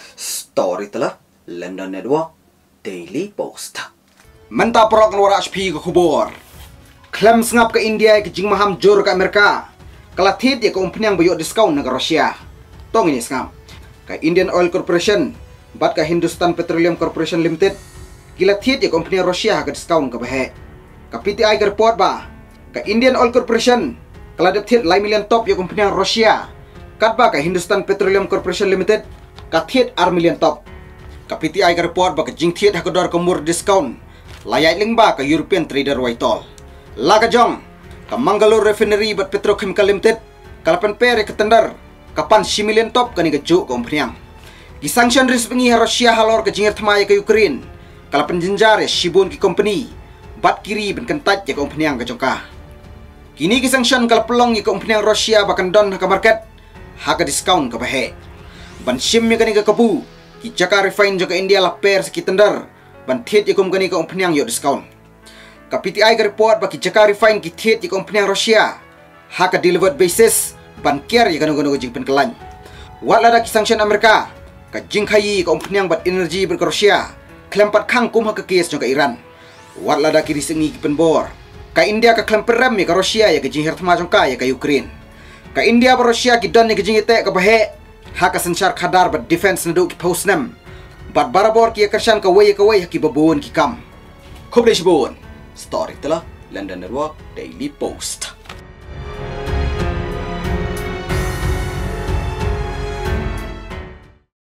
Story telah London Network Daily Post. Menta prok nwara HP ke kubur. Klaim sengap ke India ke jing maham jor ke Amerika. Kalatit ya ke umpanyang bayok diskaun negara Rusia. Tong ini sengap. Ke Indian Oil Corporation, bat ke Hindustan Petroleum Corporation Limited. Gilatit ya ke umpanyang Rusia ke diskaun ke bahe. Ke PTI ke report ba. Ke Indian Oil Corporation, kaladap tit lai million top ya ke umpanyang Rusia. Kat ba ke Hindustan Petroleum Corporation Limited. Katit ar million top. Ke PTI ke report ba ke jing tit hakodor ke mur diskaun. Layak lingba ke European Trader Waitol. Laga jong ke Mangalore Refinery bat Petrochemical Limited. Kalapan pere ke tender. Kapan 10 million top kani ke juk ke umpanyang. Di sanction rispengi Rusia halor ke jingir thamaya ke Ukraine. Kalapan jenjar ya shibun ki company. Bat kiri ben kentat ya ke umpanyang ke jongka. Kini ki sanction kala pelong ya ke umpanyang Rusia bakan don ke market. Haka discount ke bahe. Ban shim ya kani ke kebu. Ki Jaka refine jo ke India la per ki tender. Ban thiet ya kani ke umpanyang yo discount. Ka PTI ke report baki Jaka refine ki thiet ya ke umpanyang Rusia. Haka delivered basis. Ban kiar ya kanu jing pen kelan. Wat lada ki sanction Amerika. Ka jing khayi ka umpanyang bat energy ber Rusia. Klempat khang kum ha ke kes jo ke Iran. Wat lada ki risengi ki pen bor. Ka India ka klemperam ya ka Rusia ya ke jing hertma jong ka ya ka Ukraine. Ka India ba Rusia ki don ya ke jing ite ka bahe. Haka sensyar khadar bat defense nadu ki postnam. Bat barabor ki kershan ka way ki babun ki kam. Khoble shibun. Story telah London Network Daily Post.